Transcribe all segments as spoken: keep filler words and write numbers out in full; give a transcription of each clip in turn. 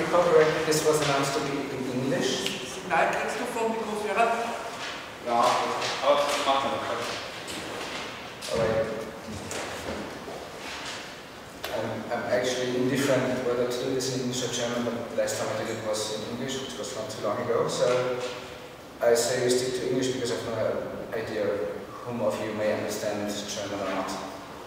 recall correctly, this was announced to be in English. Signal kriegst du vom Mikro, Gerald? Ja, aber das macht man doch. Alright. I'm, I'm actually indifferent whether to do this in English or German, but last time I did it was in English, which was not too long ago. So I say we stick to English because I have no idea whom of you may understand German or not.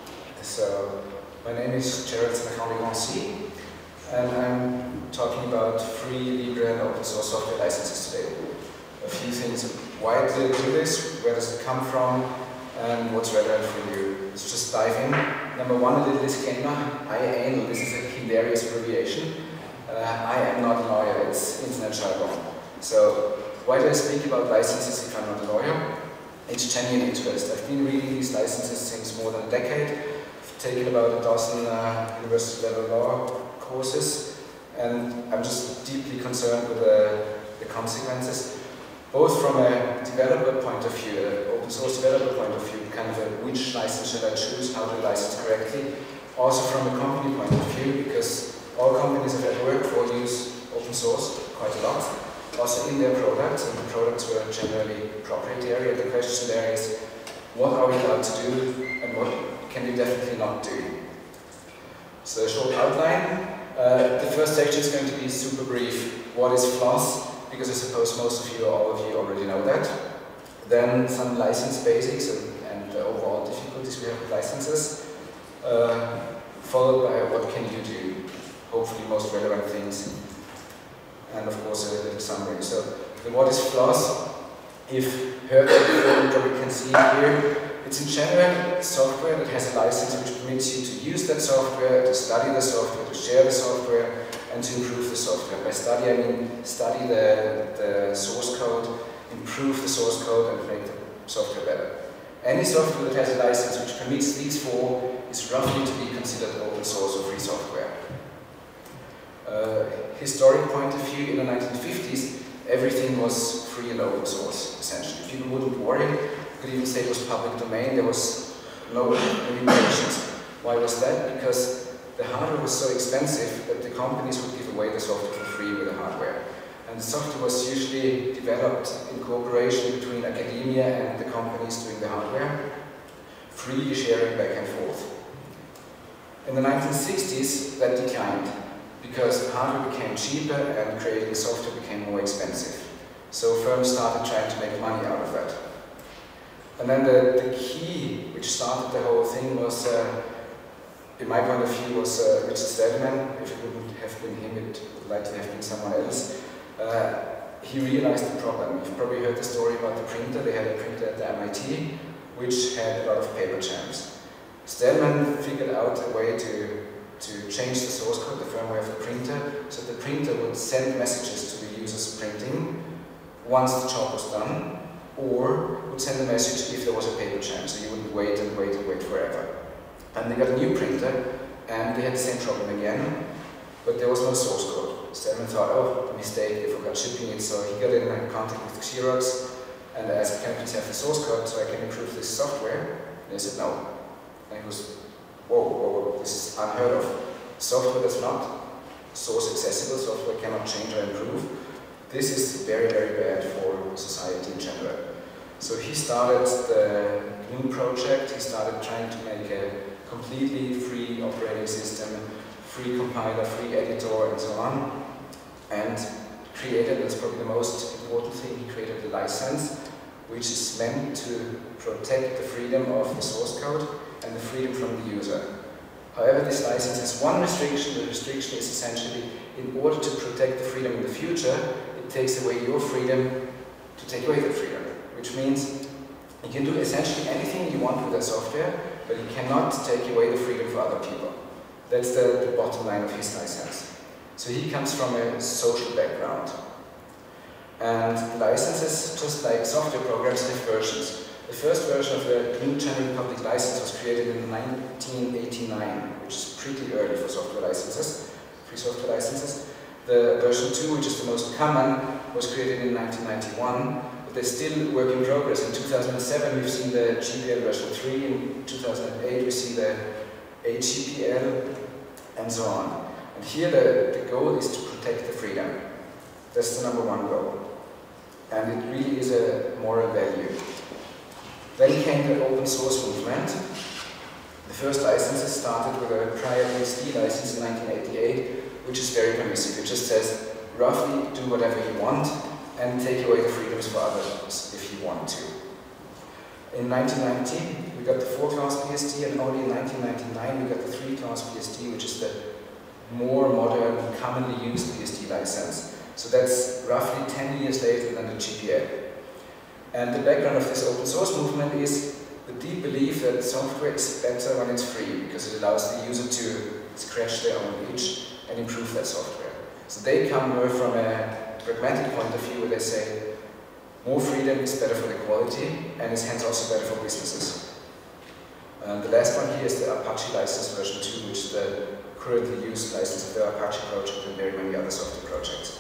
So my name is Gerald from Grancy, and I'm talking about free, libre, and open source software licenses today. A few things: why do they do this? Where does it come from? And what's relevant for you? Let's just dive in. Number one, a little disclaimer. I A N, this is a hilarious abbreviation. Uh, I am not a lawyer, it's internet jargon. So, why do I speak about licenses if I'm not a lawyer? It's genuine interest. I've been reading these licenses since more than a decade. I've taken about a dozen uh, university level law courses, and I'm just deeply concerned with the, the consequences. Both from a developer point of view, an open source developer point of view, kind of a which license should I choose, how to license correctly. Also from a company point of view, because all companies I've ever worked for use open source quite a lot. Also in their products, and the products were generally proprietary. And the question there is, what are we allowed to do, and what can we definitely not do? So a short outline. Uh, the first section is going to be super brief. What is FLOSS? Because I suppose most of you or all of you already know that. Then some license basics and, and the overall difficulties we have with licenses. Uh, followed by what can you do? Hopefully most relevant things. And of course a little summary. So the what is FLOSS? If heard that before, you probably can see it here. It's in general software that has a license which permits you to use that software, to study the software, to share the software, and to improve the software. By study, I mean study the, the source code, improve the source code, and make the software better. Any software that has a license which permits these four is roughly to be considered open source or free software. Uh, historic point of view, in the nineteen fifties, everything was free and open source, essentially. People wouldn't worry. You could even say it was public domain. There was no limitations. Why was that? Because the hardware was so expensive that the companies would give away the software for free with the hardware. And the software was usually developed in cooperation between academia and the companies doing the hardware, freely sharing back and forth. In the nineteen sixties, that declined because hardware became cheaper and creating software became more expensive. So firms started trying to make money out of that. And then the, the key which started the whole thing was uh, in my point of view, was uh, Richard Stallman. If it wouldn't have been him, it would likely have been someone else. Uh, he realized the problem. You've probably heard the story about the printer. They had a printer at the M I T, which had a lot of paper jams. Stallman figured out a way to, to change the source code, the firmware of the printer, so the printer would send messages to the user's printing once the job was done, or would send a message if there was a paper jam, so you wouldn't wait and wait and wait forever. And they got a new printer, and they had the same problem again, but there was no source code. Stallman thought, oh, mistake, they forgot shipping it, so he got in contact with Xerox and asked, can I please have the source code so I can improve this software? And they said no. And he was, whoa, whoa, whoa, this is unheard of. Software that's not source accessible, software cannot change or improve. This is very, very bad for society in general. So he started the new project, he started trying to make a completely free operating system, free compiler, free editor, and so on. And created, that's probably the most important thing, he created a license which is meant to protect the freedom of the source code and the freedom from the user. However, this license has one restriction. The restriction is essentially, in order to protect the freedom in the future, it takes away your freedom to take away the freedom. Which means you can do essentially anything you want with that software, but you cannot take away the freedom for other people. That's the, the bottom line of his license. So he comes from a social background. And licenses, just like software programs, have versions. The first version of the new general public license was created in nineteen eighty-nine, which is pretty early for software licenses, free software licenses. The version two, which is the most common, was created in nineteen ninety-one. They're still work in progress. In two thousand seven, we've seen the G P L version three. In two thousand eight, we see the H G P L, and so on. And here, the, the goal is to protect the freedom. That's the number one goal. And it really is a moral value. Then came the open source movement. The first licenses started with a prior P S D license in nineteen eighty-eight, which is very permissive. It just says, roughly do whatever you want and take away the freedoms for others if you want to. In nineteen ninety, we got the four-class P S D, and only in nineteen ninety-nine we got the three-class P S D, which is the more modern, commonly used P S D license. So that's roughly ten years later than the G P L. And the background of this open source movement is the deep belief that software is better when it's free, because it allows the user to scratch their own itch and improve that software. So they come more from a pragmatic point of view, where they say more freedom is better for the quality and is hence also better for businesses. And the last one here is the Apache license version two, which is the currently used license of the Apache project and very many other software projects.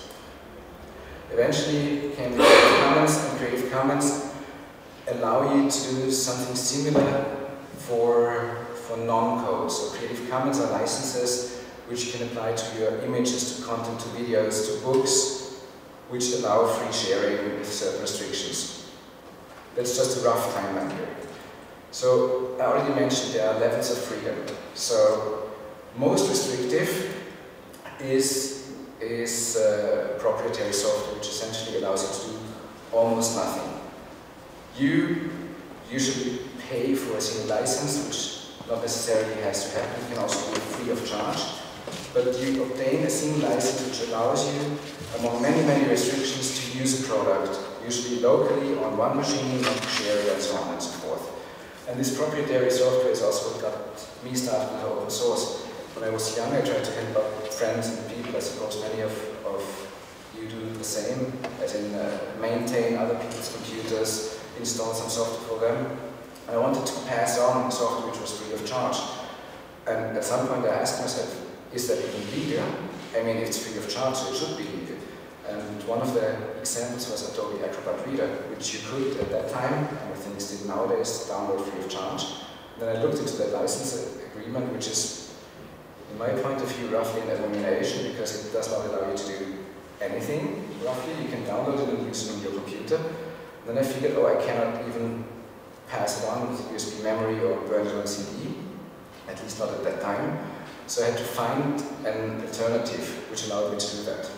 Eventually came the Creative Commons, and Creative Commons allow you to do something similar for, for non-code. So Creative Commons are licenses which you can apply to your images, to content, to videos, to books, which allow free sharing with certain restrictions. That's just a rough timeline here. So I already mentioned there are levels of freedom. So most restrictive is is uh, proprietary software, which essentially allows you to do almost nothing. You usually pay for a single license, which not necessarily has to happen. You can also do it free of charge. But you obtain a single license which allows you, among many, many restrictions, to use a product, usually locally on one machine, not to share it, and so on and so forth. And this proprietary software is also what got me started with open source. When I was young, I tried to help out friends and people. I suppose many of, of you do the same, as in uh, maintain other people's computers, install some software for them. And I wanted to pass on software which was free of charge. And at some point I asked myself, is that even legal? I mean, it's free of charge, so it should be legal. And one of the examples was Adobe Acrobat Reader, which you could at that time, and I think still nowadays, download free of charge. Then I looked into the license agreement, which is, in my point of view, roughly an abomination, because it does not allow you to do anything, roughly. You can download it and use it on your computer. Then I figured, oh, I cannot even pass it on with U S B memory or burn it on C D, at least not at that time. So I had to find an alternative which allowed me to do that.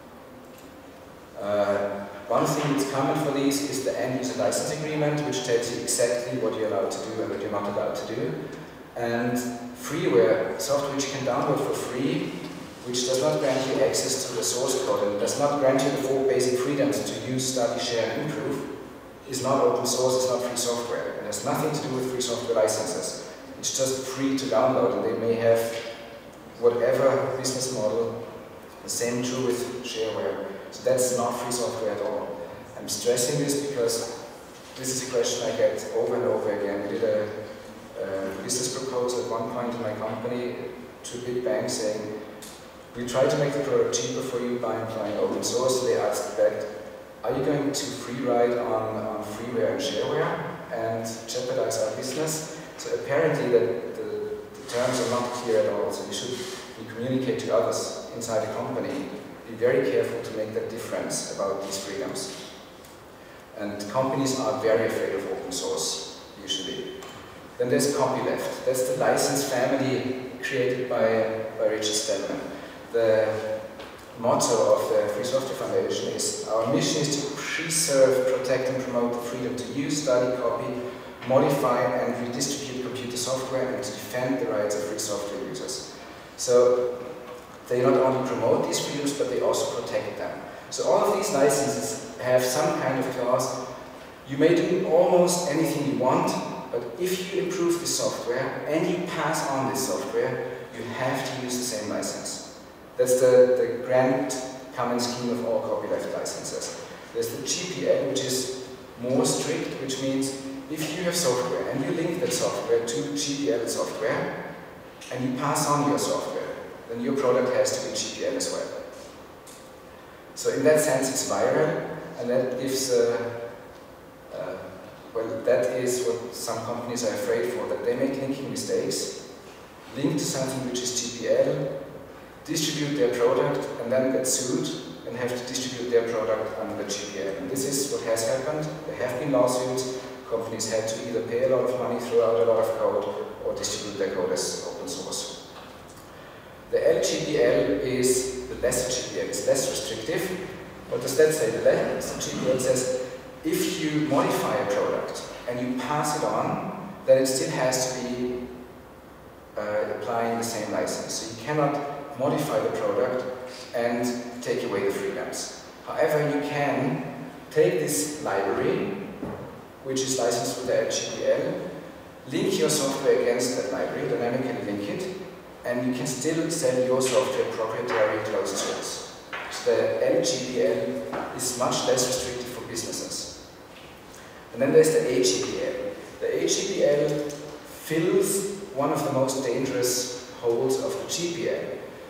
Uh, one thing that's common for these is the end-user license agreement, which tells you exactly what you're allowed to do and what you're not allowed to do. And freeware, software which you can download for free, which does not grant you access to the source code and does not grant you the four basic freedoms to use, study, share, and improve, is not open source, it's not free software. It has nothing to do with free software licenses. It's just free to download, and they may have whatever business model. The same true with shareware. So that's not free software at all. I'm stressing this because this is a question I get over and over again. We did a Uh, business proposal at one point in my company to a big bank saying, we try to make the product cheaper for you by applying open source. They asked back, are you going to free ride on, on freeware and shareware and jeopardize our business? So apparently the, the, the terms are not clear at all. So you should you communicate to others inside the company. Be very careful to make that difference about these freedoms. And companies are very afraid of open source, usually. Then there's copyleft. That's the license family created by, by Richard Stallman. The motto of the Free Software Foundation is, our mission is to preserve, protect and promote the freedom to use, study, copy, modify and redistribute computer software, and to defend the rights of free software users. So they not only promote these freedoms, but they also protect them. So all of these licenses have some kind of clause. You may do almost anything you want, but if you improve the software and you pass on this software, you have to use the same license. That's the, the grand common scheme of all copyleft licenses. There's the G P L, which is more strict, which means if you have software and you link that software to G P L software and you pass on your software, then your product has to be G P L as well. So in that sense, it's viral, and that gives uh, uh, well, that is what some companies are afraid for, that they make linking mistakes, link to something which is G P L, distribute their product and then get sued and have to distribute their product under the G P L. And this is what has happened. There have been lawsuits. Companies had to either pay a lot of money, throw out a lot of code, or distribute their code as open source. The L G P L is the lesser G P L. It's less restrictive. What does that say? The lesser G P L says if you modify a product and you pass it on, then it still has to be uh, applying the same license. So you cannot modify the product and take away the freelance. However, you can take this library, which is licensed with the L G P L, link your software against that library, dynamically link it, and you can still sell your software proprietary closed source. So the L G P L is much less restrictive for businesses. And then there's the A G P L. The A G P L fills one of the most dangerous holes of the G P L.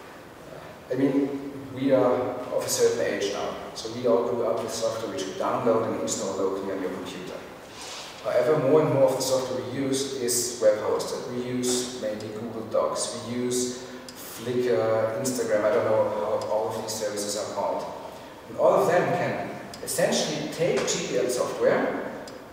I mean, we are of a certain age now, so we all grew up with software which we download and install locally on your computer. However, more and more of the software we use is web-hosted. We use mainly Google Docs, we use Flickr, Instagram, I don't know how all of these services are called. And all of them can essentially take G P L software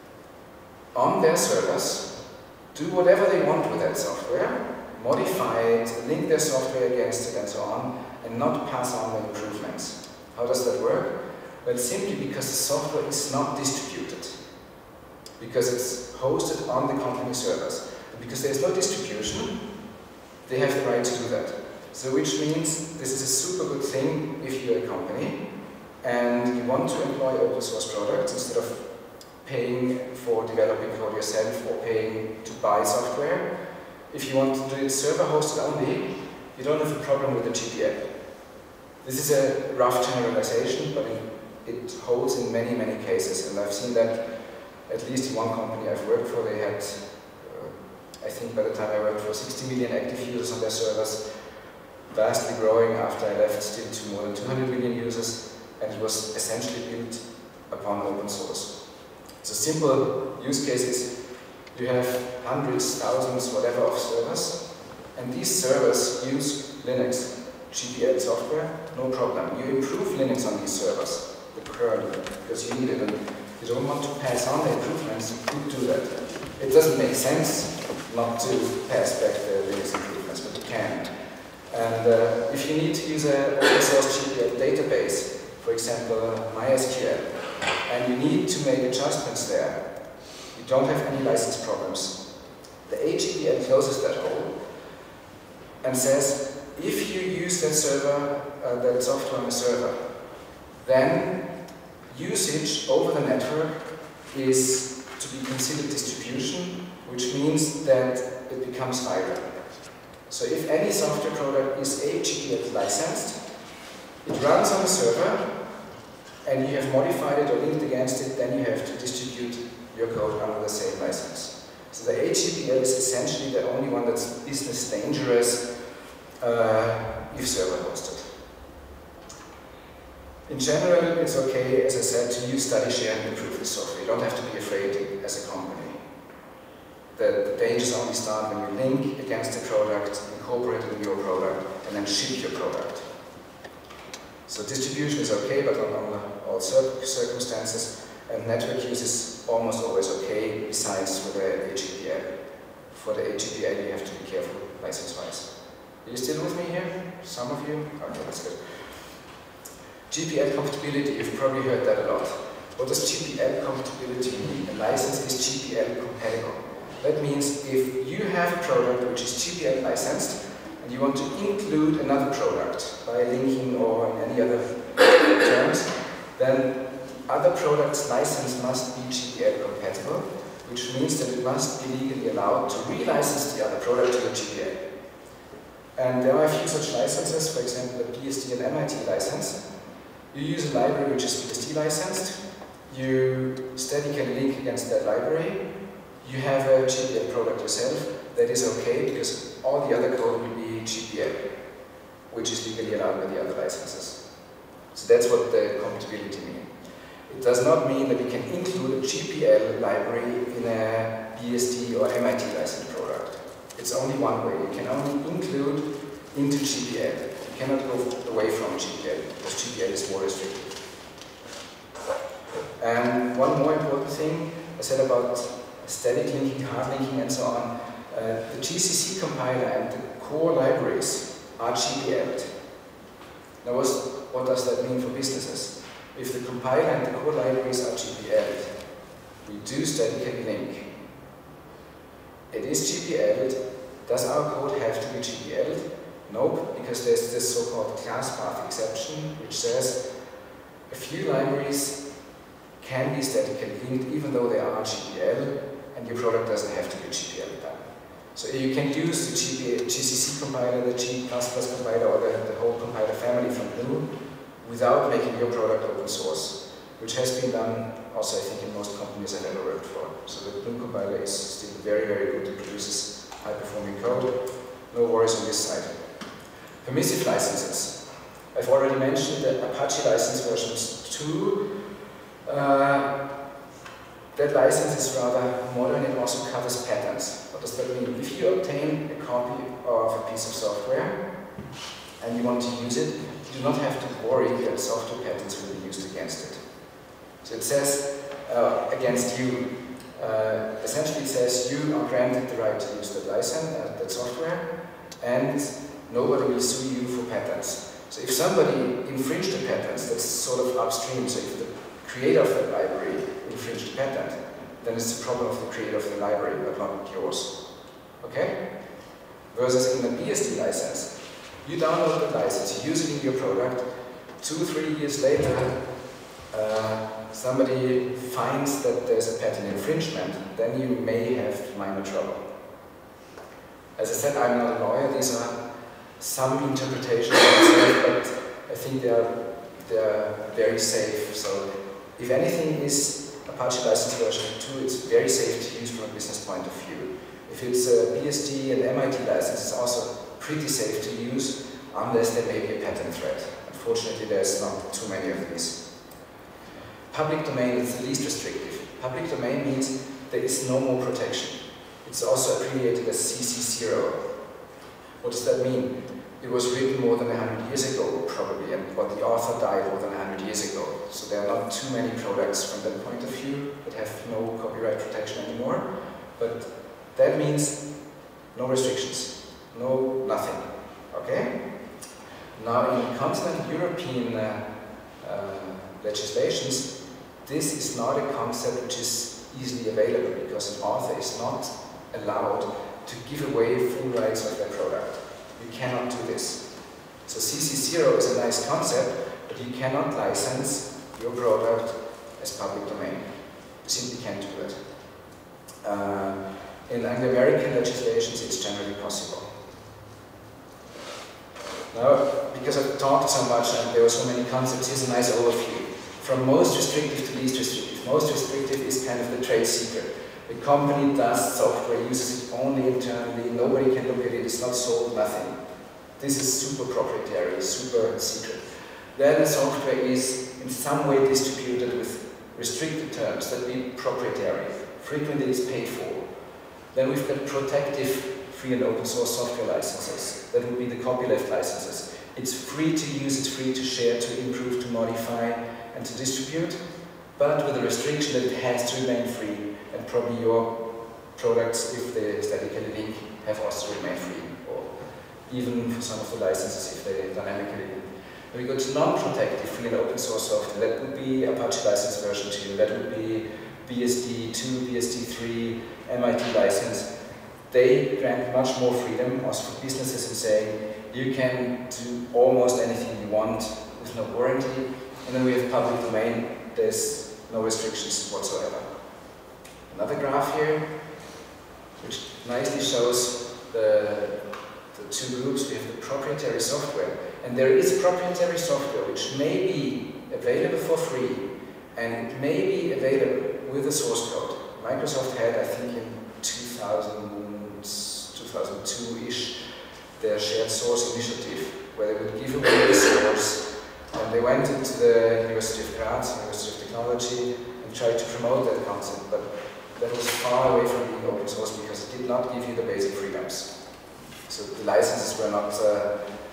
on their servers, do whatever they want with that software, modify it, link their software against it and so on, and not pass on the improvements. How does that work? Well, simply because the software is not distributed. Because it's hosted on the company servers. And because there's no distribution, they have the right to do that. So which means this is a super good thing if you're a company and you want to employ open source products instead of paying for developing code yourself or paying to buy software. If you want to do it server hosted only, you don't have a problem with the G P L. This is a rough generalization, but it, it holds in many, many cases, and I've seen that at least in one company I've worked for. They had, uh, I think by the time I worked for, sixty million active users on their servers, vastly growing after I left, still to more than two hundred million users, and it was essentially built upon open source. So simple use cases, you have hundreds, thousands, whatever of servers, and these servers use Linux G P L software, no problem. You improve Linux on these servers, the kernel, because you need it. And you don't want to pass on the improvements, you could do that. It doesn't make sense not to pass back the Linux improvements, but you can. And uh, if you need to use a open source G P L database, for example MySQL, and you need to make adjustments there, you don't have any license problems. The A G P L closes that hole and says, if you use that server, uh, that software on the server, then usage over the network is to be considered distribution, which means that it becomes viral. So if any software product is A G P L licensed, it runs on a server, and you have modified it or linked against it, then you have to distribute your code under the same license. So the A G P L is essentially the only one that's business dangerous uh, if server hosted. In general, it's okay, as I said, to use study share and improve the software. You don't have to be afraid as a company. The, the dangers only start when you link against the product, incorporate it in your product, and then ship your product. So distribution is okay, but not under all circumstances, and network use is almost always okay, besides for the A G P L. For the A G P L, you have to be careful license-wise. Are you still with me here? Some of you? Okay, that's good. G P L compatibility, you've probably heard that a lot. What does G P L compatibility mean? A license is G P L compatible. That means if you have a product which is G P L licensed, and you want to include another product by linking or in any other terms, then other product's license must be G P L compatible, which means that it must be legally allowed to relicense the other product to the G P L. And there are a few such licenses, for example, the B S D and M I T license. You use a library which is B S D licensed, you statically link against that library, you have a G P L product yourself, that is okay because all the other code will be G P L, which is legally allowed by the other licenses. So that's what the compatibility means. It does not mean that you can include a G P L library in a B S D or M I T licensed product. It's only one way. You can only include into G P L. You cannot go away from G P L, because G P L is more restricted. And one more important thing I said about static linking, hard linking, and so on. Uh, the G C C compiler and the core libraries are G P L'd. Now, what does that mean for businesses? If the compiler and the core libraries are G P L'd, we do statically link. It is G P L'd. Does our code have to be G P L'd? Nope, because there's this so-called class path exception, which says a few libraries can be statically linked even though they are G P L, and your product doesn't have to be G P L done. So you can use the G P L, G C C compiler, the G plus plus compiler, or the, the whole compiler family from G N U without making your product open source, which has been done also, I think, in most companies I've ever worked for. So the G N U compiler is still very, very good. It produces high-performing code. No worries on this side. Permissive licenses. I've already mentioned the Apache license versions two. Uh, that license is rather modern. It also covers patents. What does that mean? If you obtain a copy of a piece of software and you want to use it, you do not have to worry that software patents will be used against it. So it says uh, against you. Uh, essentially, it says you are granted the right to use that license, uh, that software, and nobody will sue you for patents. So if somebody infringed the patents, that's sort of upstream. So if the creator of the library infringed the patent, then it's the problem of the creator of the library, but not yours. Okay? Versus in the B S D license, you download the license, you use it in your product, two, three years later, uh, somebody finds that there's a patent infringement, then you may have minor trouble. As I said, I'm not a lawyer. These are some interpretations, but I think they are, they are very safe. So if anything is Apache license version two, it's very safe to use from a business point of view. If it's a B S D and M I T license, it's also pretty safe to use, unless there may be a patent threat. Unfortunately, there's not too many of these. Public domain is the least restrictive. Public domain means there is no more protection. It's also abbreviated as C C zero. What does that mean? It was written more than one hundred years ago, probably, and but the author died more than one hundred years ago. So there are not too many products from that point of view that have no copyright protection anymore. But that means no restrictions, no nothing. Okay? Now, in continental European uh, uh, legislations, this is not a concept which is easily available, because an author is not allowed to give away full rights of their product. You cannot do this. So C C zero is a nice concept, but you cannot license your product as public domain. You simply can't do it. Uh, in Anglo-American legislations, it's generally possible. Now, because I've talked so much and there were so many concepts, here's a nice overview. From most restrictive to least restrictive. Most restrictive is kind of the trade secret. The company does software, uses it only internally, nobody can look at it, it's not sold, nothing. This is super proprietary, super secret. Then the software is in some way distributed with restricted terms, that be proprietary. Frequently it's paid for. Then we've got protective free and open source software licenses. That would be the copyleft licenses. It's free to use, it's free to share, to improve, to modify, and to distribute, but with a restriction that it has to remain free. And probably your products, if they statically link, have also to remain free, or even for some of the licenses if they dynamically link. Then we go to non-protective free and open source software. That would be Apache license version two, that would be B S D two, B S D three, M I T license. They grant much more freedom also for businesses in saying you can do almost anything you want with no warranty. And then we have public domain, there's no restrictions whatsoever. Another graph here, which nicely shows the, the two groups. We have the proprietary software, and there is proprietary software which may be available for free, and it may be available with a source code. Microsoft had, I think in two thousand, two thousand two-ish, their shared source initiative, where they would give away the source, and they went into the University of Graz, University of Technology, and tried to promote that concept, but that was far away from being open source because it did not give you the basic freedoms. So the licenses were not uh,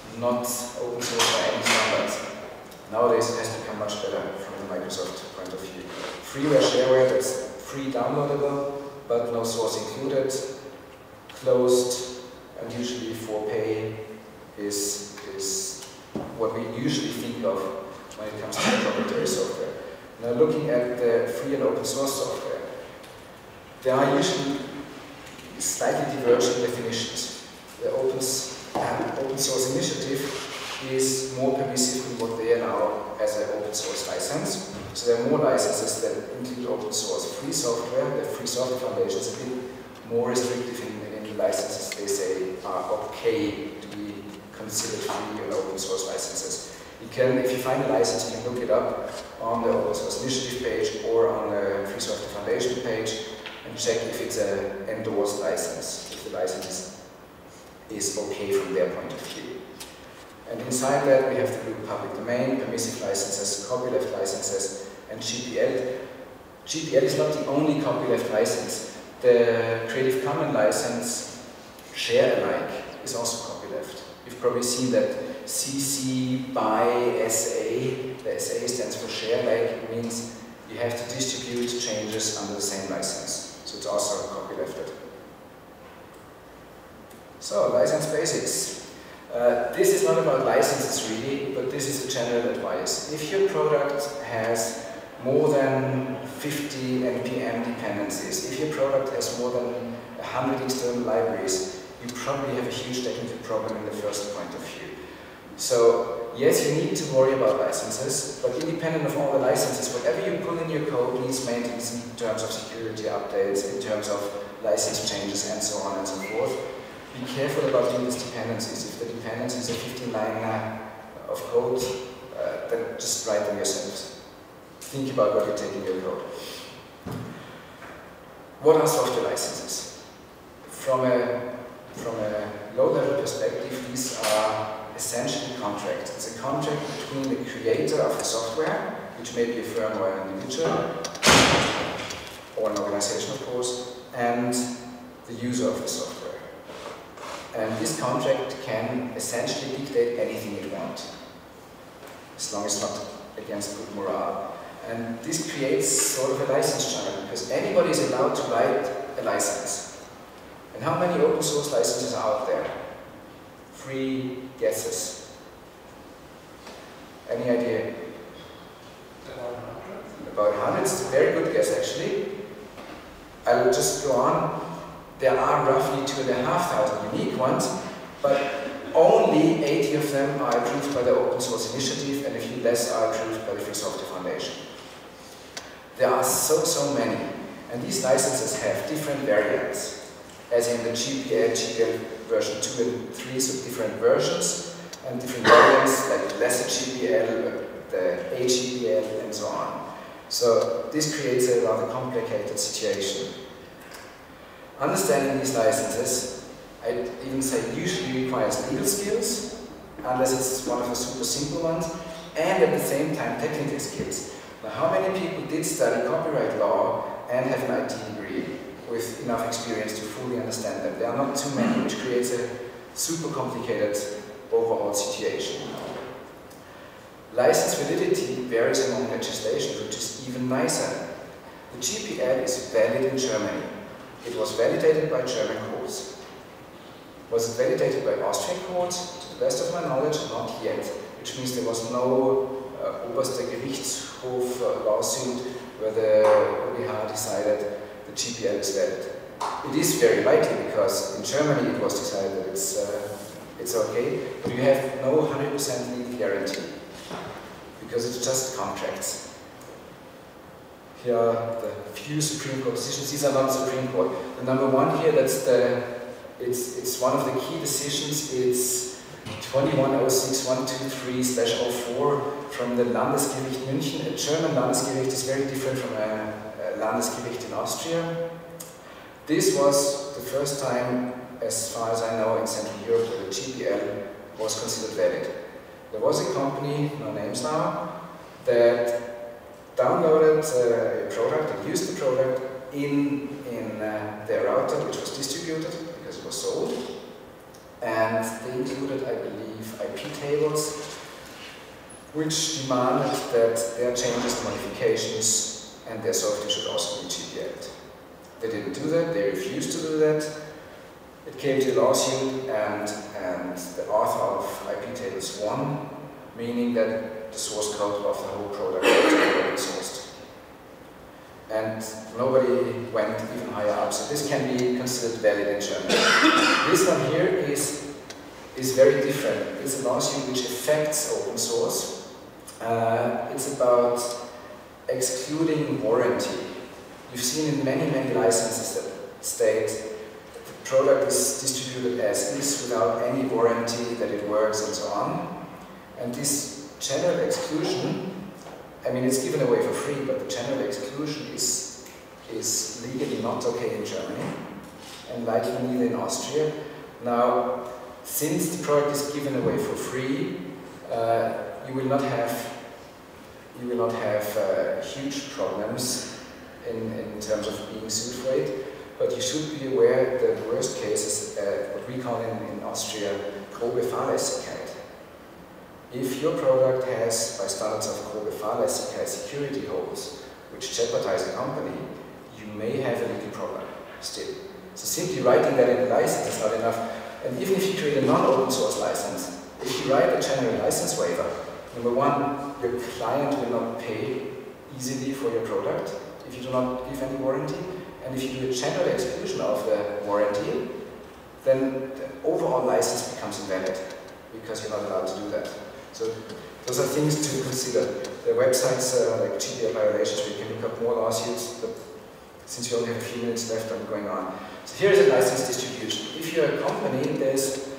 not open source by any standards. Nowadays it has become much better from the Microsoft point of view. Freeware, shareware, that's free downloadable, but no source included. Closed, and usually for pay is, is what we usually think of when it comes to proprietary software. Now looking at the free and open source software, there are usually slightly divergent definitions. The open, uh, open source initiative is more permissive than what they allow as an open source license. So there are more licenses that include open source. Free software, the Free Software Foundation is a bit more restrictive in, in any licenses they say are okay to be considered free and open source licenses. You can, if you find a license, you can look it up on the open source initiative page or on the Free Software Foundation page and check if it's an endorsed license, if the license is, is okay from their point of view. And inside that we have the public domain, permissive licenses, copyleft licenses, and G P L. G P L is not the only copyleft license. The Creative Commons license, share alike, is also copyleft. You've probably seen that C C by S A, the S A stands for share alike, it means you have to distribute changes under the same license. So it's also copylefted. So, license basics. Uh, this is not about licenses really, but this is a general advice. If your product has more than fifty N P M dependencies, if your product has more than one hundred external libraries, you probably have a huge technical problem in the first point of view. So, yes, you need to worry about licenses, but independent of all the licenses, whatever you put in your code needs maintenance in terms of security updates, in terms of license changes, and so on and so forth. Be careful about doing these dependencies. If the dependencies are fifteen line uh, of code, uh, then just write them yourselves. Think about what you take in your code. What are software licenses? From a, from a low-level perspective, these are essentially contracts. It's a contract between the creator of the software, which may be a firm or an individual, or an organization of course, and the user of the software. And this contract can essentially dictate anything you want, as long as it's not against good morale. And this creates sort of a license jungle, because anybody is allowed to write a license. And how many open source licenses are out there? Three guesses. Any idea? About one hundred. It's a very good guess actually. I will just go on. There are roughly two and a half thousand unique ones, but only eighty of them are approved by the Open Source Initiative, and a few less are approved by the Free Software Foundation. There are so, so many, and these licenses have different variants, as in the G P L, G P L version two and three, so different versions, and different variants like lesser G P L, the A G P L, and so on. So this creates a rather complicated situation. Understanding these licenses, I'd even say usually requires legal skills, unless it's one of the super simple ones, and at the same time technical skills. Now, how many people did study copyright law and have an I T degree with enough experience to fully understand them? There are not too many, which creates a super complicated overall situation. License validity varies among legislation, which is even nicer. The G P L is valid in Germany. It was validated by German courts. Was it validated by Austrian courts? To the best of my knowledge, not yet. Which means there was no uh, Oberster Gerichtshof uh, lawsuit where the O G H decided the G P L is valid. It is very likely because in Germany it was decided that it's, uh, it's okay, but you have no one hundred percent legal guarantee because it's just contracts. Here are the few Supreme Court decisions. These are not Supreme Court. The number one here, that's the, it's, it's one of the key decisions. It's twenty-one oh six one two three slash oh four from the Landesgericht München. A German Landesgericht is very different from a, a Landesgericht in Austria. This was the first time, as far as I know, in Central Europe where the G P L was considered valid. There was a company, no names now, that downloaded uh, a product and used the product in, in uh, their router, which was distributed because it was sold. and they included, I believe, I P tables, which demanded that their changes, modifications, and their software should also be G P L'd. They didn't do that, they refused to do that. It came to a lawsuit, and, and the author of I P tables won, meaning that the source code of the whole product was open sourced. And nobody went even higher up, so this can be considered valid in Germany. This one here is, is very different. It's a lawsuit which affects open source. Uh, it's about excluding warranty. You've seen in many, many licenses that state that the product is distributed as is without any warranty, that it works and so on. And this general exclusion, I mean, it's given away for free, but the general exclusion is, is legally not okay in Germany, and likely neither in Austria. Now, since the product is given away for free, uh, you will not have, you will not have uh, huge problems in, in terms of being sued for it, but you should be aware that the worst case is uh, what we call in, in Austria grobe Fahrlässigkeit. If your product has, by standards of grobe Fahrlässigkeit, security holes which jeopardize a company, you may have a legal problem still. So simply writing that in the license is not enough. And even if you create a non-open source license, if you write a general license waiver, number one, your client will not pay easily for your product if you do not give any warranty. And if you do a general exclusion of the warranty, then the overall license becomes invalid because you're not allowed to do that. So those are things to consider. There are websites uh, like G P L violations where you can look up more lawsuits, but since you only have a few minutes left, I'm going on. So here is a license distribution. If you're a company, there's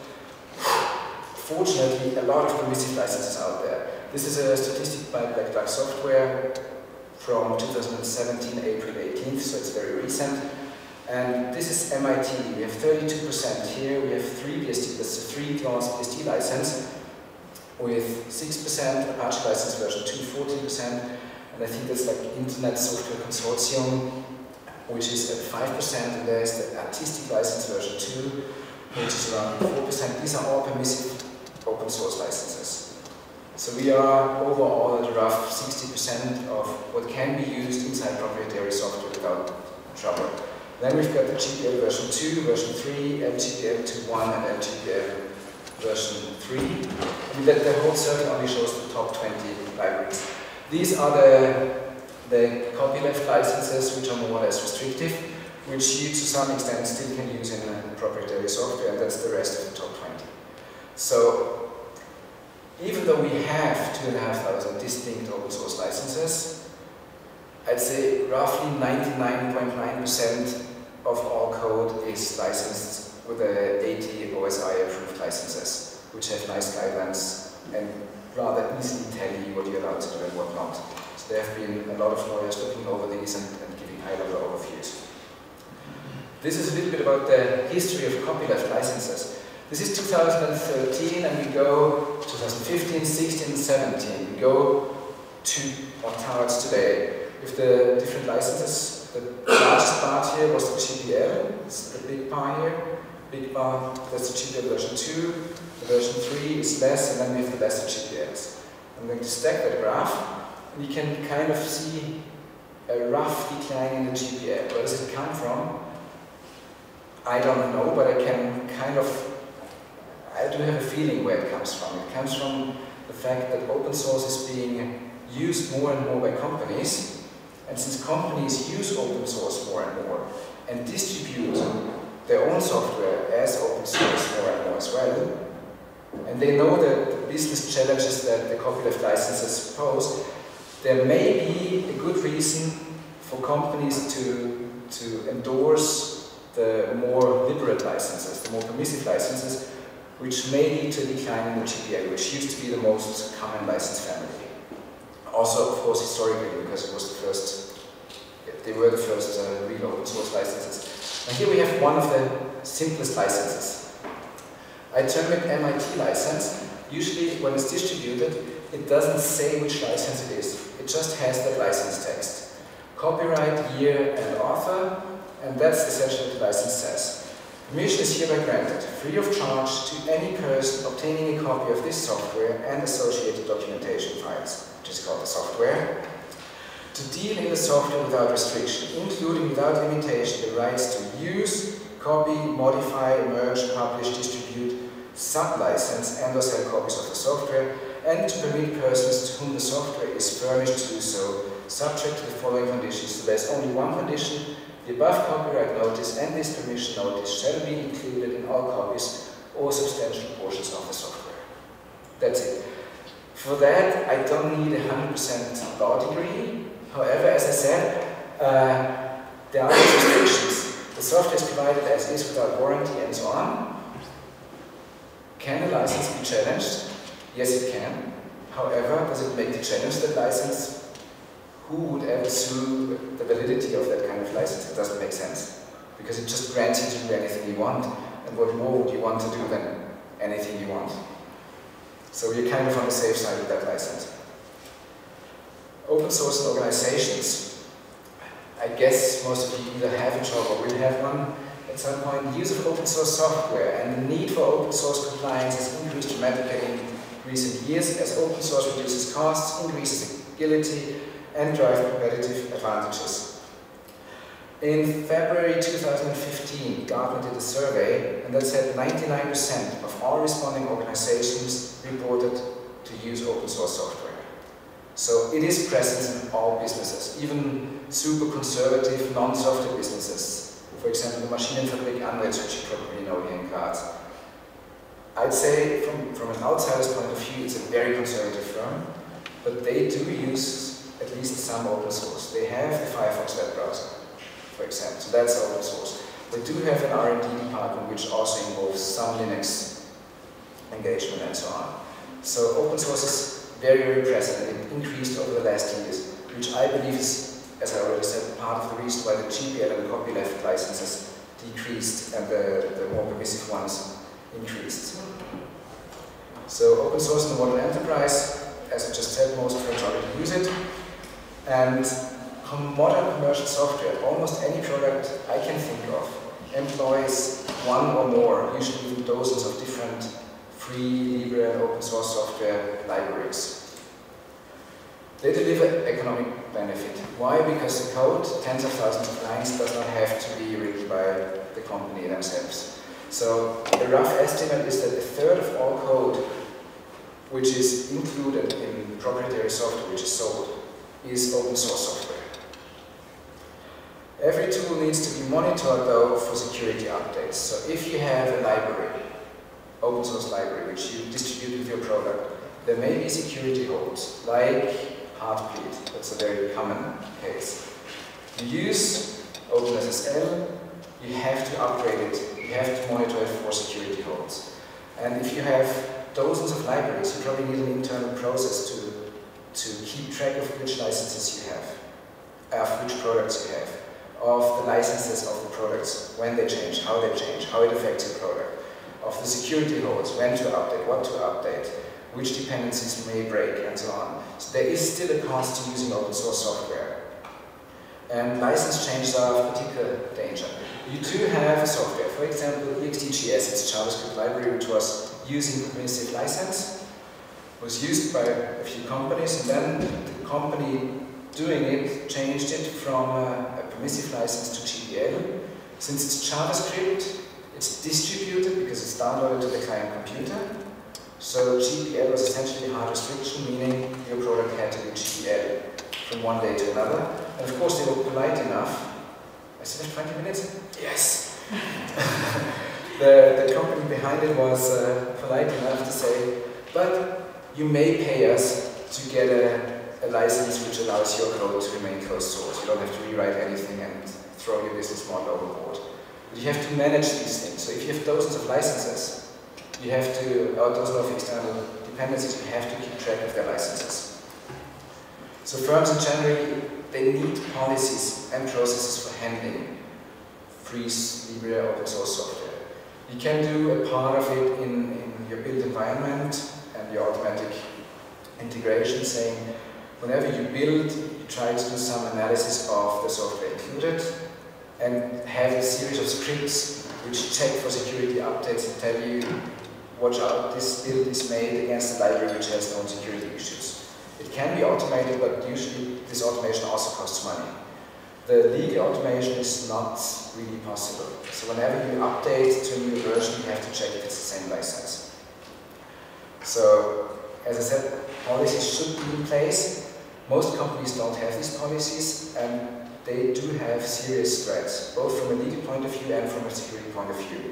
fortunately a lot of permissive licenses out there. This is a statistic by Black Duck Software from two thousand seventeen, April eighteenth, so it's very recent. And this is M I T. We have thirty-two percent here. We have three B S D, that's a three-class B S D license, with six percent, Apache license version two, fourteen percent, and I think that's like Internet Software Consortium, which is at five percent, and there's the Artistic license version two, which is around four percent. These are all permissive open source licenses. So we are overall at a rough sixty percent of what can be used inside proprietary software without trouble. Then we've got the G P L version two, version three, L G P L two point one, and L G P L version three. I mean, that the whole circle only shows the top twenty libraries. These are the, the copyleft licenses, which are more or less restrictive, which you to some extent still can use in uh, proprietary software, and that's the rest of the top twenty. So, even though we have two and a half thousand distinct open source licenses, I'd say roughly ninety-nine point nine percent of all code is licensed with the eighty O S I approved licenses, which have nice guidelines and rather easily tell you what you're allowed to do and what not. So there have been a lot of lawyers looking over these and, and giving high-level overviews. This is a little bit about the history of copyleft licenses. This is two thousand thirteen, and we go twenty fifteen, sixteen, seventeen. We go to or towards today with the different licenses. The largest part here was the G P L, it's the big bar here. Big bar, that's the G P L version two. The version three is less, and then we have the lesser G P Ls. I'm going to stack that graph, and you can kind of see a rough decline in the G P L. Where does it come from? I don't know, but I can kind of, I do have a feeling where it comes from. It comes from the fact that open source is being used more and more by companies, and since companies use open source more and more and distribute their own software as open source more and more as well, and they know that the business challenges that the copyleft licenses pose, there may be a good reason for companies to, to endorse the more liberal licenses, the more permissive licenses, which may lead to a decline in the G P L, which used to be the most common license family. Also, of course, historically, because it was the first, they were the first uh, real open source licenses. And here we have one of the simplest licenses. I term it M I T license. Usually, when it's distributed, it doesn't say which license it is. It just has that license text. Copyright, year, and author, and that's essentially what the license says. Permission is hereby granted, free of charge, to any person obtaining a copy of this software and associated documentation files, which is called the software, to deal in the software without restriction, including without limitation the rights to use, copy, modify, merge, publish, distribute, sub-license and or sell copies of the software, and to permit persons to whom the software is furnished to do so, subject to the following conditions. So there's only one condition: the above copyright notice and this permission notice shall be included in all copies or substantial portions of the software. That's it. For that, I don't need a one hundred percent law degree. However, as I said, uh, there are restrictions. The software is provided as is without warranty and so on. Can a license be challenged? Yes, it can. However, does it make the challenge that license? Who would ever sue the validity of that kind of license? It doesn't make sense. Because it just grants you to do anything you want. And what more would you want to do than anything you want? So you're kind of on the safe side with that license. Open source organizations. I guess most of you either have a job or will have one at some point. The use of open source software and the need for open source compliance has increased dramatically in recent years as open source reduces costs, increases agility, and drives competitive advantages. In February two thousand fifteen, Gartner did a survey, and that said ninety-nine percent of all responding organizations reported to use open source software. So it is present in all businesses, even super conservative non-software businesses. For example, the Maschinenfabrik Andritz, which you probably know here in Graz. I'd say from, from an outsider's point of view, it's a very conservative firm, but they do use at least some open source. They have the Firefox web browser, for example, so that's open source. They do have an R and D department which also involves some Linux engagement and so on. So open source is very, very present and it increased over the last years, which I believe is, as I already said, part of the reason why the G P L and the copyleft licenses decreased and the, the more permissive ones increased. So open source in the modern enterprise, as I just said, most firms already use it. And modern commercial software, almost any product I can think of, employs one or more, usually even dozens of different free, libre, and open source software libraries. They deliver economic benefit. Why? Because the code, tens of thousands of lines, does not have to be written by the company themselves. So a rough estimate is that a third of all code which is included in proprietary software which is sold is open source software. Every tool needs to be monitored though for security updates. So if you have a library, open source library, which you distribute with your product, there may be security holes, like Heartbleed. That's a very common case. You use OpenSSL, you have to upgrade it, you have to monitor it for security holes. And if you have dozens of libraries, you probably need an internal process to, to keep track of which licenses you have, of which products you have, of the licenses of the products, when they change, how they change, how it affects your product, of the security holes, when to update, what to update, which dependencies may break, and so on. So there is still a cost to using open source software. And license changes are of particular danger. You do have software, for example, E X T G S, it's a JavaScript library which was using permissive license, was used by a few companies, and then the company doing it changed it from a, a permissive license to G P L. Since it's JavaScript, it's distributed because it's downloaded to the client computer. So G P L was essentially a hard restriction, meaning your product had to be G P L from one day to another. And of course they were polite enough. I still have twenty minutes? Yes! the, the company behind it was uh, polite enough to say, but you may pay us to get a, a license which allows your code to remain closed source. You don't have to rewrite anything and throw your business model overboard. But you have to manage these things. So if you have dozens of licenses, you have to, or dozens of external dependencies, you have to keep track of their licenses. So firms in general, they need policies and processes for handling free, libre, open source software. You can do a part of it in, in your build environment and your automatic integration, saying whenever you build, you try to do some analysis of the software included and have a series of scripts which check for security updates and tell you, watch out, this build is made against a library which has known security issues. It can be automated, but usually this automation also costs money. The legal automation is not really possible. So whenever you update to a new version, you have to check if it's the same license. So, as I said, policies should be in place. Most companies don't have these policies, and they do have serious threats, both from a legal point of view and from a security point of view.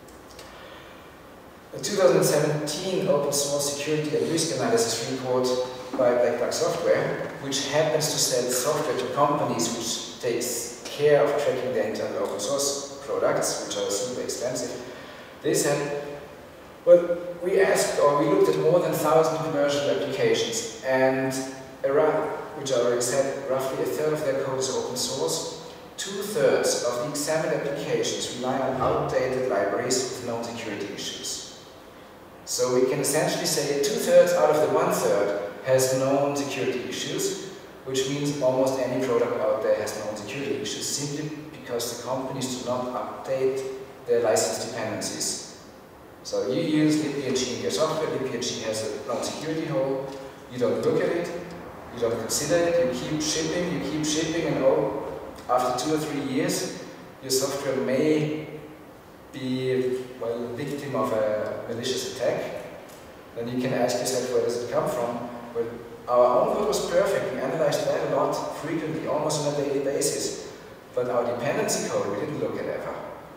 A two thousand seventeen open source security and risk analysis report by Black Duck Software, which happens to sell software to companies which takes care of tracking their internal open source products, which are super expensive. They said, well, we asked, or we looked at more than one thousand commercial applications, and around, which I already said, roughly a third of their code is open source. Two-thirds of the examined applications rely on outdated libraries with known security issues. So we can essentially say two-thirds out of the one-third has known security issues, which means almost any product out there has known security issues, simply because the companies do not update their license dependencies. So you use libpng in your software, libpng has a known security hole, you don't look at it, you don't consider it, you keep shipping, you keep shipping, and oh, after two or three years, your software may be, well, a victim of a malicious attack. Then you can ask yourself, where does it come from? Well, our own code was perfect, we analyzed that a lot, frequently, almost on a daily basis. But our dependency code, we didn't look at ever.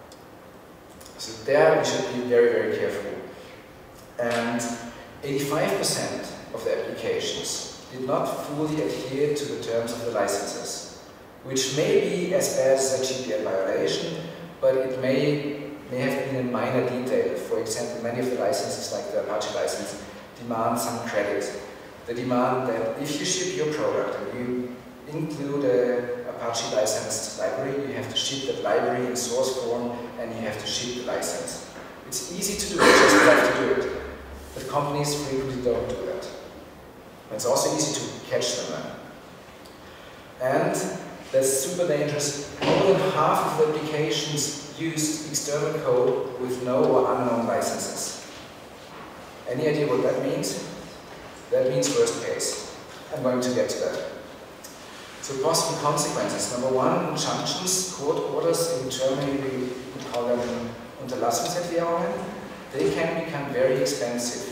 So there we should be very, very careful. And eighty-five percent of the applications did not fully adhere to the terms of the licenses, which may be as bad as a G D P R violation, but it may, may have been a minor detail. For example, many of the licenses, like the Apache license, demand some credit. They demand that if you ship your product and you include a Apache licensed library, you have to ship that library in source form and you have to ship the license. It's easy to do, you just have to do it. But companies frequently don't do that. It's also easy to catch them then. And that's super dangerous. More than half of the applications used external code with no or unknown licenses. Any idea what that means? That means worst case. I'm going to get to that. So possible consequences. Number one, injunctions, court orders. In Germany we call them Unterlassungserklärungen. They can become very expensive.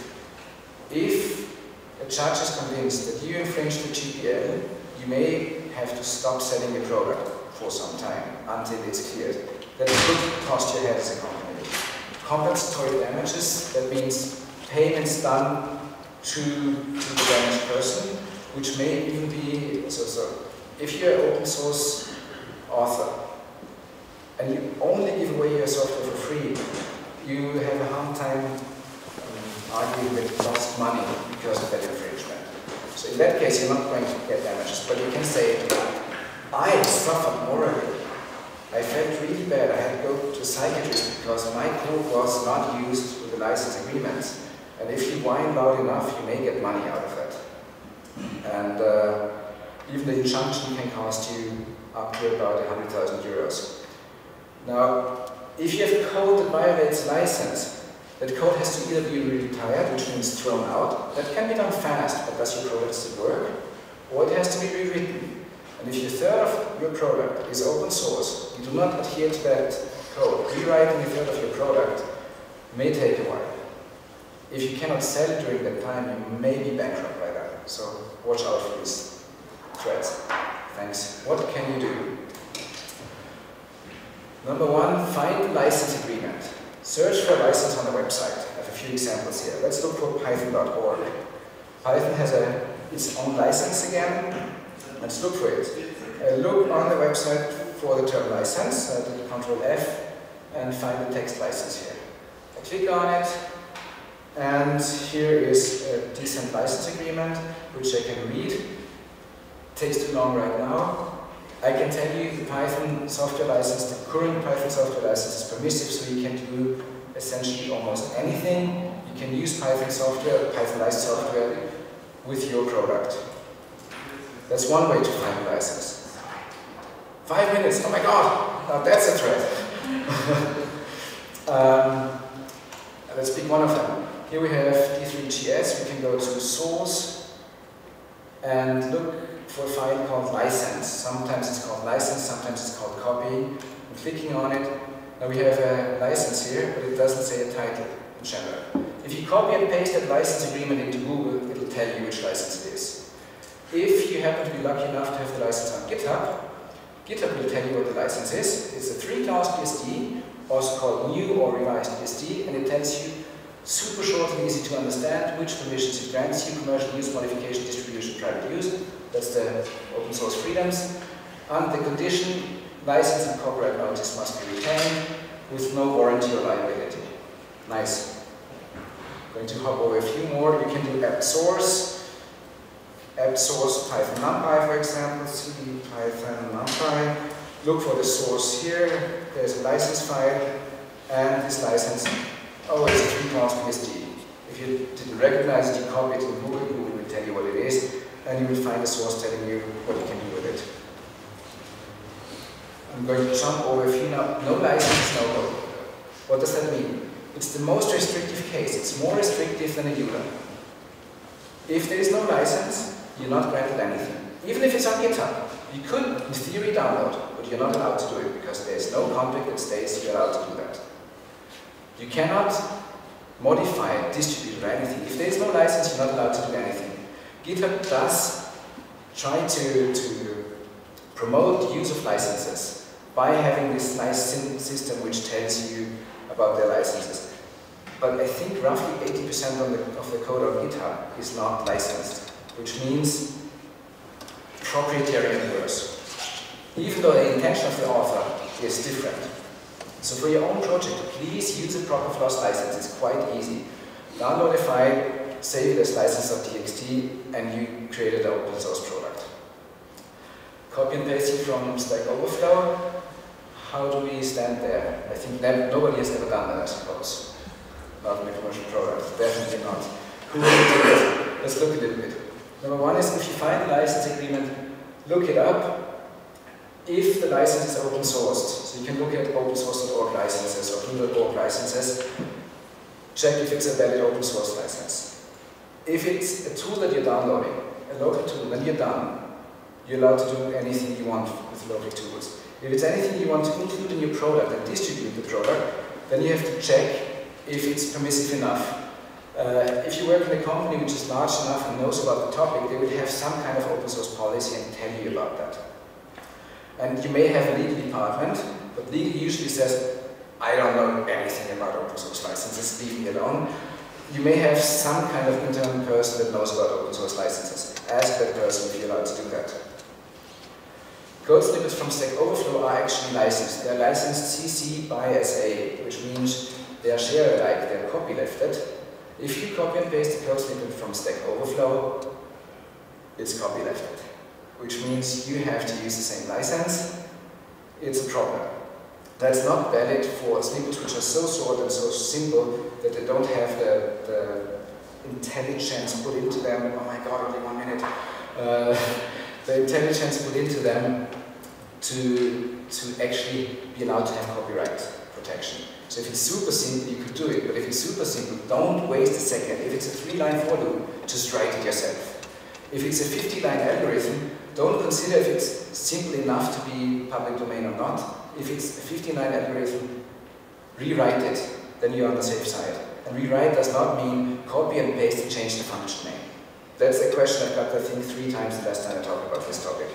If a judge is convinced that you infringed the G P L, you may have to stop selling your product for some time until it's cleared. That could cost your head as a company. Compensatory damages, that means payments done to, to the damaged person, which may even be, so, so if you're an open source author and you only give away your software for free, you have a hard time um, arguing with lost money because of that infringement. So in that case, you're not going to get damages, but you can say, I suffered morally. I felt really bad. I had to go to a psychiatrist because my code was not used with the license agreements. And if you whine loud enough, you may get money out of that. And uh, even the injunction can cost you up to about one hundred thousand euros. Now, if you have code that violates license, that code has to either be retired, which means thrown out. That can be done fast, but does your product still work? Or it has to be rewritten. And if a third of your product is open source, you do not adhere to that code, rewriting a third of your product may take a while. If you cannot sell it during that time, you may be bankrupt by that. So watch out for these threats. Thanks. What can you do? Number one, find a license agreement. Search for a license on the website. I have a few examples here. Let's look for python dot org. Python has a, its own license again. Let's look for it. Uh, look on the website for the term license. Uh, do control F and find the text license here. I click on it. And here is a decent license agreement, which I can read. It takes too long right now. I can tell you the Python software license, the current Python software license is permissive, so you can do essentially almost anything. You can use Python software, Python license software with your product. That's one way to find a license. Five minutes, oh my god, now that's a threat. Um, let's pick one of them. Here we have D three G S. We can go to source and look for a file called license. Sometimes it's called license, sometimes it's called copy. I'm clicking on it. Now we have a license here, but it doesn't say a title in general. If you copy and paste that license agreement into Google, it'll tell you which license it is. If you happen to be lucky enough to have the license on GitHub, GitHub will tell you what the license is. It's a three-class B S D, also called new or revised B S D, and it tells you super short and easy to understand which permissions it grants you: commercial use, modification, distribution, private use. That's the open source freedoms. And the condition, license and copyright notice must be retained with no warranty or liability. Nice. Going to hop over a few more. You can do app source, app source Python NumPy, for example, cd Python NumPy. Look for the source here. There's a license file, and this license, oh, it's a three-class B S D. If you didn't recognize it, you copy it in Google, Google will tell you what it is, and you will find the source telling you what you can do with it. I'm going to jump over a few now. No license, no code. What does that mean? It's the most restrictive case. It's more restrictive than a U L A. If there is no license, you're not granted anything. Even if it's on GitHub, you could, in theory, download, but you're not allowed to do it because there's no contract that states you're allowed to do that. You cannot modify, distribute, or anything. If there's no license, you're not allowed to do anything. GitHub does try to, to promote the use of licenses by having this nice system which tells you about their licenses. But I think roughly eighty percent of the, of the code on GitHub is not licensed, which means proprietary and worse. Even though the intention of the author is different. So for your own project, please use a proper floss license. It's quite easy. Download a file, save it as license.txt, and you created an open source product. Copy and paste it from Stack Overflow. How do we stand there? I think that nobody has ever done that, I suppose. Not in a commercial product, definitely not. Who will do it? Let's look a little bit. Number one is, if you find a license agreement, look it up. If the license is open sourced, so you can look at open source dot org licenses or blue dot org licenses, check if it's a valid open source license. If it's a tool that you're downloading, a local tool, then you're done. You're allowed to do anything you want with local tools. If it's anything you want to include in your product and distribute the product, then you have to check if it's permissive enough. Uh, if you work in a company which is large enough and knows about the topic, they will have some kind of open source policy and tell you about that. And you may have a legal department, but legal usually says, I don't know anything about open source licenses, leave me alone. You may have some kind of internal person that knows about open source licenses. Ask that person if you're allowed to do that. Code snippets from Stack Overflow are actually licensed. They're licensed C C by S A, which means they are share alike, they're copylefted. If you copy and paste the code snippet from Stack Overflow, it's copylefted, which means you have to use the same license. It's a problem. That's not valid for snippets which are so short and so simple that they don't have the, the intelligence put into them. Oh my god, only one minute. Uh, the intelligence put into them to, to actually be allowed to have copyright protection. So if it's super simple, you could do it, but if it's super simple, don't waste a second. If it's a three-line for loop, just write it yourself. If it's a fifty-line algorithm, don't consider if it's simple enough to be public domain or not. If it's a fifty-line algorithm, rewrite it, then you're on the safe side. And rewrite does not mean copy and paste and change the function name. That's a question I've got, I think, three times the last time I talked about this topic.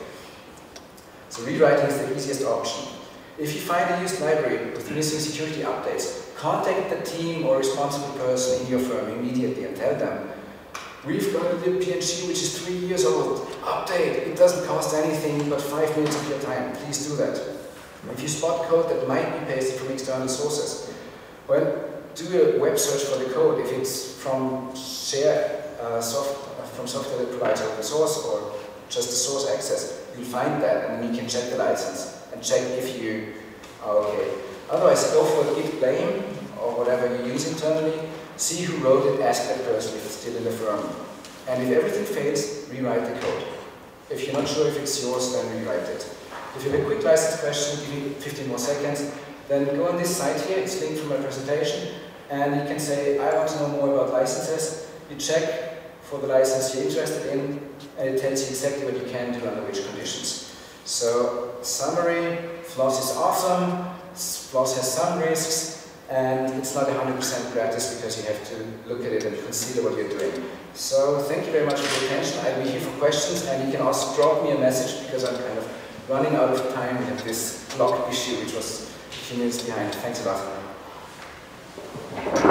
So rewriting is the easiest option. If you find a used library with missing security updates, contact the team or responsible person in your firm immediately and tell them, we've got a lib P N G which is three years old. Update. It doesn't cost anything but five minutes of your time. Please do that. If you spot code that might be pasted from external sources, well, do a web search for the code. If it's from share uh, soft, uh, from software that provides open source or just the source access, you'll find that, and then you can check the license and check if you are okay. Otherwise, go for a git blame or whatever you use internally. See who wrote it, ask that person if it's still in the firm. And if everything fails, rewrite the code. If you're not sure if it's yours, then rewrite it. If you have a quick license question, give me fifteen more seconds. then go on this site here, it's linked from my presentation, and you can say, I want to know more about licenses. You check for the license you're interested in, and it tells you exactly what you can do under which conditions. So, summary, Floss is awesome, Floss has some risks, and it's not one hundred percent gratis because you have to look at it and consider what you're doing. So, thank you very much for your attention. I'll be here for questions, and you can also drop me a message because I'm kind of running out of time. We have this clock issue which was a few minutes behind. Thanks a lot.